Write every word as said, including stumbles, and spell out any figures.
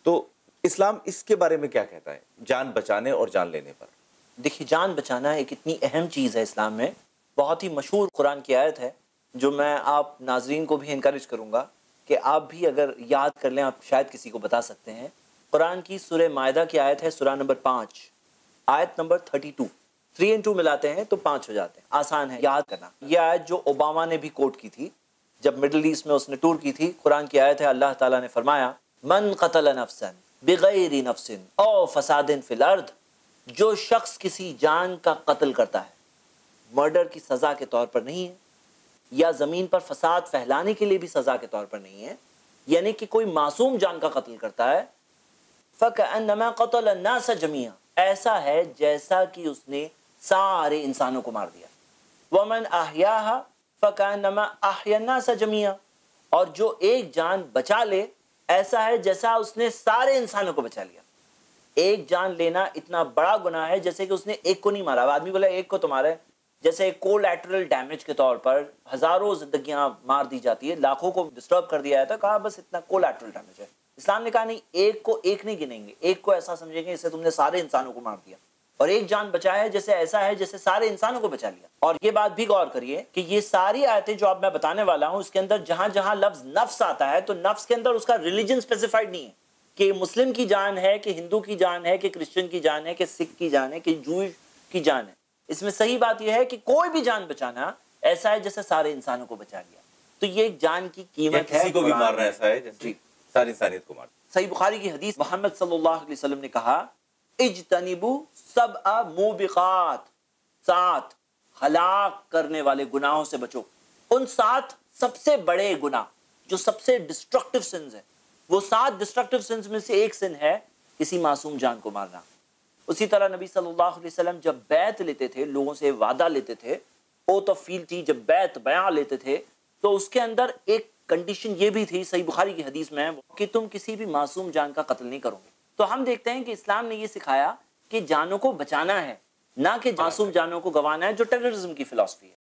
تو اسلام اس کے بارے میں کیا کہتا ہے، جان بچانے اور جان لینے پر؟ دیکھیے، جان بچانا ایک اتنی اہم چیز ہے اسلام میں، بہت ہی مشہور قرآن کی آیت ہے جو میں آپ ناظرین کو بھی انکریج کروں گا کہ آپ بھی اگر یاد کر لیں، آپ شاید کسی کو بتا سکتے ہیں۔ قرآن کی سورہ مائدہ کی آیت ہے، سورہ نمبر پانچ، آیت نمبر thirty two. Three in two ملاتے ہیں تو پانچ ہو جاتے ہیں، آسان ہے یاد کرنا۔ یہ آیت جو اوباما نے بھی کوٹ کی تھی جب مڈل ایسٹ میں اس نے ٹور کی تھی، قرآن کی آیت ہے، اللہ تعالیٰ نے فرمایا من قتل نفسا بغیر نفس او فساد فی الارض، جو شخص کسی جان کا قتل کرتا ہے، مرڈر کی سزا کے طور پر نہیں ہے یا زمین پر فساد پھیلانے کے لیے بھی سزا کے طور پر نہیں ہے، یعنی کہ کوئی معصوم جان کا قتل کرتا ہے، فَكَأَنَّمَا قَتَلَ النَّاسَ جَمِيعًا، ایسا ہے جیسا کہ اس نے سارے انسانوں کو مار دیا۔ وَمَنْ أَحْيَاهَا فَكَأَنَّمَا أَحْيَا النَّاسَ جَمِيعًا، اور جو ایک جان بچا لے ایسا ہے جیسا اس نے سارے انسانوں کو بچا لیا۔ ایک جان لینا اتنا بڑا گناہ ہے جیسے کہ اس نے ایک کو نہیں مارا۔ آدمی بولا ایک کو تو مارا ہے، جیسے کولیٹرل ڈیمیج کے طور پر ہزاروں زندگیاں مار دی جاتی ہے، لاکھوں کو ڈسٹرب کر دیا جاتا ہے، کہا بس اتنا کولیٹرل ڈیمیج ہے۔ اسلام نے کہا نہیں، ایک کو ایک نہیں گنیں گے، ایک کو ایسا سمجھیں گے اسے تم نے سارے انسانوں کو مار دیا، اور ایک جان بچایا ہے جیسے ایسا ہے جیسے سارے انسانوں کو بچا لیا۔ اور یہ بات بھی غور کریے کہ یہ ساری آیتیں جو اب میں بتانے والا ہوں، اس کے اندر جہاں جہاں لفظ نفس آتا ہے تو نفس کے اندر اس کا ریلیجن اسپیسیفائڈ نہیں ہے کہ مسلم کی جان ہے، کہ ہندو کی جان ہے، کہ کرسچن کی جان ہے، کہ سکھ کی جان ہے، کہ جوئش کی جان ہے۔ اس میں صحیح بات یہ ہے کہ کوئی بھی جان بچانا ایسا ہے جیسے سارے انسانوں کو بچا لیا۔ تو یہ ایک جان کی قیمت ہے، کسی کو بھی مارنا ایسا ہے جیسے جی ساری انسانیت کو مارنا۔ صحیح بخاری کی حدیث، محمد صلی اللہ علیہ وسلم نے کہا اجتنبوا سبع موبقات، سات ہلاک کرنے والے گناہوں سے بچو۔ ان سات سب سے بڑے گناہ جو سب سے ڈسٹرکٹیو سنز ہیں، وہ سات ڈسٹرکٹیو سنز میں سے ایک سن ہے کسی معصوم جان کو مارنا۔ اسی طرح نبی صلی اللہ علیہ وسلم جب بیعت لیتے تھے، لوگوں سے وعدہ لیتے تھے، اوت آف فیلٹی، جب بیعت بیعہ لیتے تھے تو اس کے اندر ایک کنڈیشن یہ بھی تھی، صحیح بخاری کی حدیث میں، کہ تم کسی بھی معصوم جان کا قتل نہیں کرو گے۔ تو ہم دیکھتے ہیں کہ اسلام نے یہ سکھایا کہ جانوں کو بچانا ہے، نہ کہ معصوم جانوں کو گنوانا ہے، جو ٹیررزم کی فلسفی ہے۔